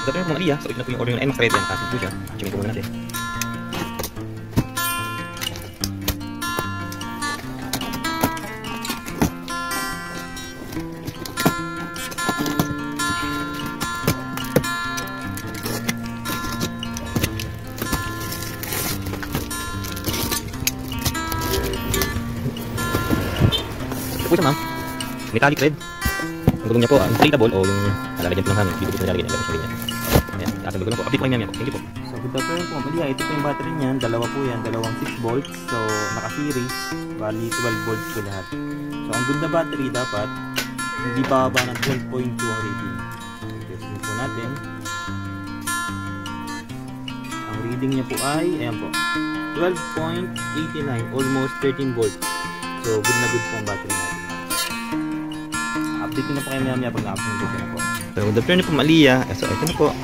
Dapat yung Maria, so ito na po yung order ng NMAX Red yan. Cancel po siya. Check po muna natin. Ito po siya ma'am. Metallic red. Ang gulong niya po, inflatable o yung lalagyan po ng hangin. Dito po siya lalagyan ng niya. Ayan, taas ang gulong po. Update po kayo niya. Thank you po. So good afternoon po. Malia, ito po yung battery niyan. Dalawa po yan. Dalawang 6 volts. So naka-series. Bali 12 volts po lahat. So ang good na battery dapat hindi bababa ng 12.2 ang rating. Testing po natin. Ang reading niya po ay, ayan po, 12.89. Almost 13 volts. So good na good po ang battery natin. Update na po kayo maya pag na-upload na po. So good afternoon po Malia. So ito na po.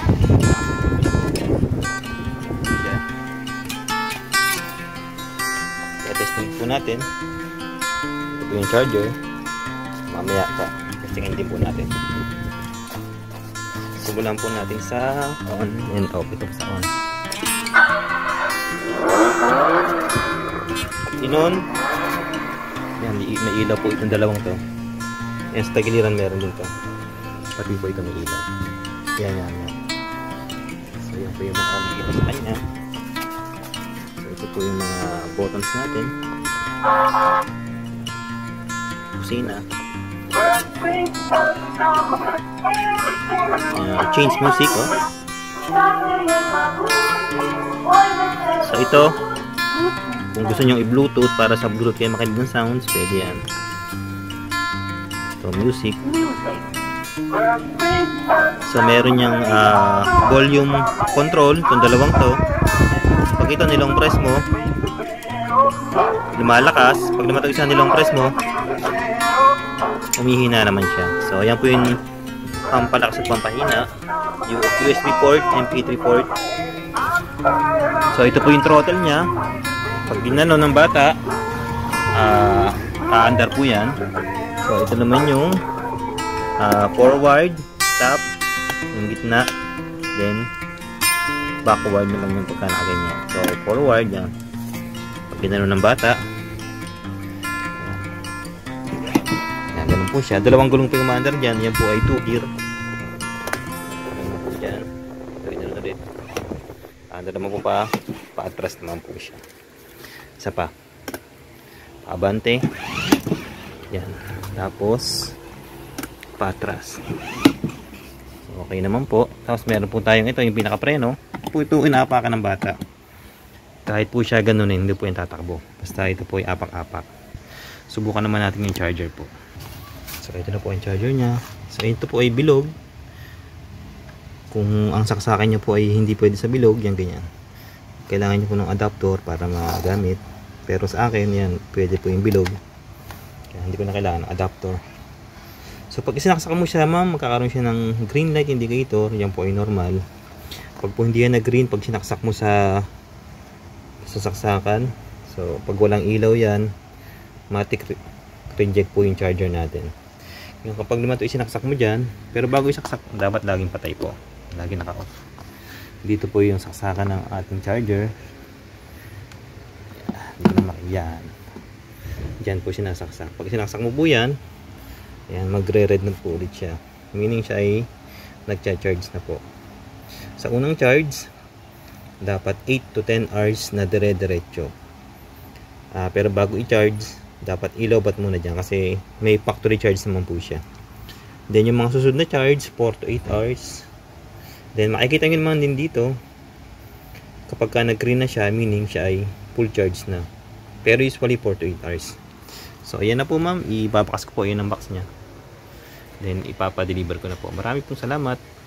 Testing po natin. Ito po yung charger. Mamaya testingin din po natin. Simulan po natin sa on and off. Ito po sa on. In-on. Yan, may ilaw po itong dalawang to. Yan, sa tagiliran meron din to. Pati po ito may ilaw. Yan. So yan po yung mga makikita sa kanya. So ito po yung mga buttons natin. Kusina. Change music, oh. So ito, kung gusto nyo i-bluetooth para sa bluetooth kayo makinig ng sounds, pwede yan. Ito, music. So meron niyang volume control, itong dalawang to. Pag ito nilong press mo, lumalakas. Pag lumatag isa nilong press mo, umihina naman siya. So ayan po yung pampalakas at pampahina. Yung USB port, MP3 port. So ito po yung throttle niya. Pag ginano ng bata, kaandar po yan. So ito naman yung forward, stop, yung gitna, then backward naman yung pagka nakaganyan. So forward yan. Pag ginano ng bata, yan, ganun po siya. Dalawang gulong po yung maandar dyan. Yan po ay 2 gear. Ganun po dyan. So ginano na rin. Andar naman po pa-atras naman po siya. Isa pa. Abante. Yan. Tapos patras. Okay naman po. Tapos meron po tayong ito, yung pinaka-preno. Ito inaapakan ng bata. Kahit po siya ganun, hindi po yung tatakbo. Basta ito po yung apak-apak. Subukan naman natin yung charger po. So ito na po yung charger niya. So ito po ay bilog. Kung ang saksakan niyo po ay hindi pwede sa bilog, yan ganyan. Kailangan niyo po ng adapter para magamit. Pero sa akin, yan, pwede po yung bilog. Kaya hindi ko na kailangan adapter. So pag isinaksak mo siya ma'am, magkakaroon siya ng green light indicator. Yan po ay normal. Pag po hindi yan na green, pag sinaksak mo sa saksakan, so pag walang ilaw yan, automatic reject po yung charger natin. Yung kapag naman ito isinaksak mo dyan, pero bago isaksak, dapat laging patay po. Lagi naka-off. Dito po yung saksakan ng ating charger. Yan. Diyan po sinasaksak. Pag sinaksak mo po yan, ayan, magre-red na po ulit siya. Meaning siya ay nagcha-charge na po. Sa unang charge, dapat 8 to 10 hours na dire-diretso. Pero bago i-charge, dapat ilobat muna dyan kasi may factory charge naman po siya. Then yung mga susunod na charge, 4 to 8 hours. Then makikita nyo naman din dito, kapag ka nag-green na siya, meaning siya ay full charge na. Pero usually 4 to 8 hours. So ayan na po ma'am, ipapakas ko po yun ang box niya. Then ipapa-deliver ko na po. Marami pong salamat.